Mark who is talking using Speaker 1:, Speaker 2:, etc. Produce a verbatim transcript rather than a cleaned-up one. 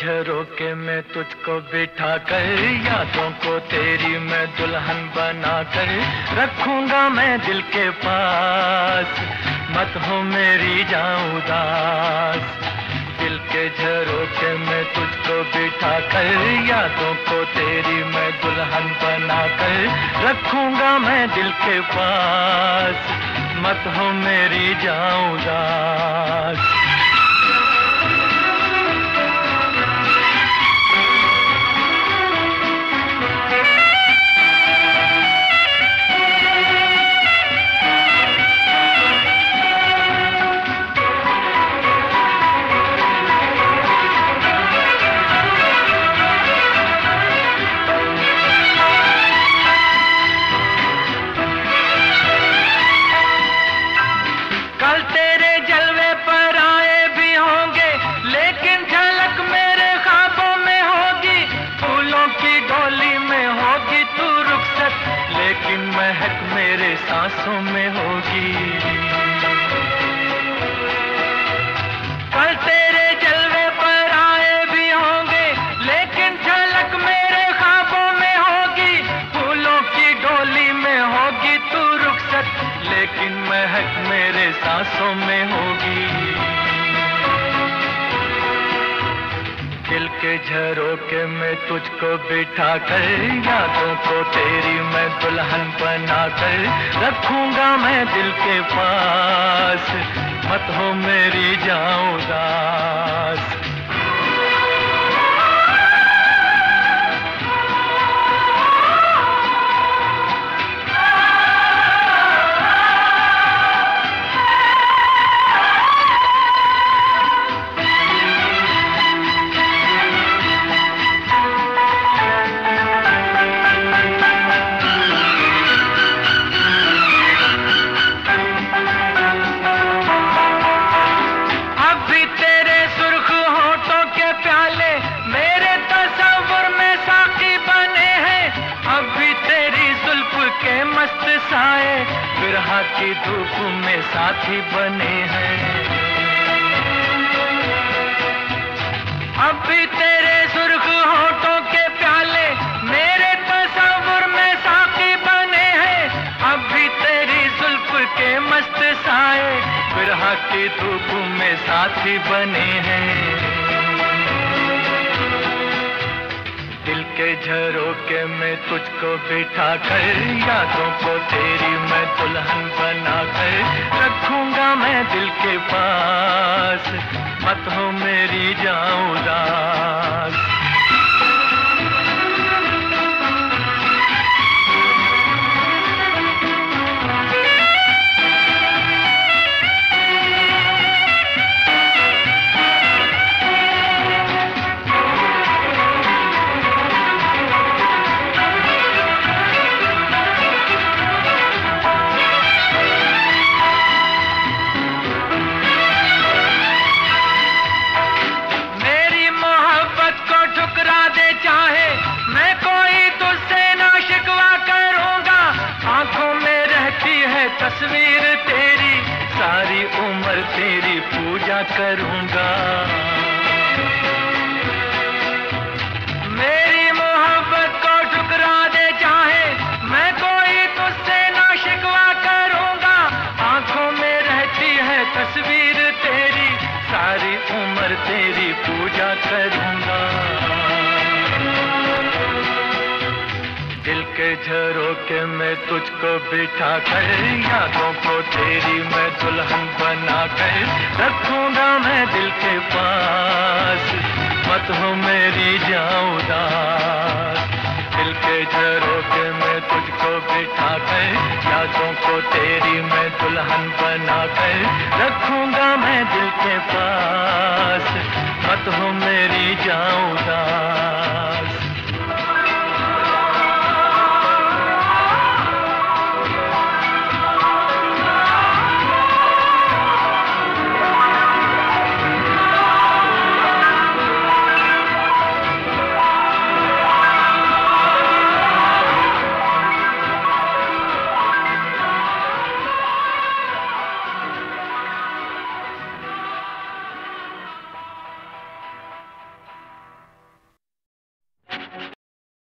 Speaker 1: झरोके में तुझको बिठा कर, यादों को तेरी मैं दुल्हन बना कर रखूंगा मैं दिल के पास, मत हो मेरी जाऊं उदास। दिल के झरोके में तुझको बिठा कर, यादों को तेरी मैं दुल्हन बना कर रखूंगा मैं दिल के पास, मत हो मेरी जाऊं उदास। लेकिन महक मेरे सांसों में होगी, कल तेरे जलवे पर आए भी होंगे, लेकिन झलक मेरे ख्वाबों में होगी। फूलों की डोली में होगी तू रुखसत, लेकिन महक मेरे सांसों में होगी। दिल के झरोके में तुझको बिठा कर, यादों को तेरी मैं दुल्हन बना कर रखूंगा मैं दिल के पास, मत हो मेरी जाऊं उदास। मस्त साए बिरहा की धूप में साथी बने हैं, अब भी तेरे सुर्ख होठों के प्याले मेरे तस्वुर में साथी बने हैं। अब भी तेरी जुल्फ के मस्त साए बिरहा की धूप में साथी बने हैं। दिल के झरोके में तुझको बिठा कर, यादों को तेरी मैं दुल्हन बना कर रखूंगा मैं दिल के पास, मत हो मेरी जाऊं उदास। तस्वीर तेरी सारी उम्र तेरी पूजा करूंगा, मेरी मोहब्बत को ठुकरा दे चाहे मैं कोई तुझसे ना शिकवा करूंगा। आंखों में रहती है तस्वीर तेरी सारी उम्र तेरी पूजा करूंगा। दिल के झरोके में तुझको बिठा कर, यादों को तेरी मैं दुल्हन बना कर रखूंगा मैं दिल के पास, मत हो मेरी जाऊं उदास। दिल के झरोके में तुझको बिठा कर, यादों को तेरी मैं दुल्हन बना कर रखूंगा मैं दिल के पास, मत हो मेरी जाऊं उदास।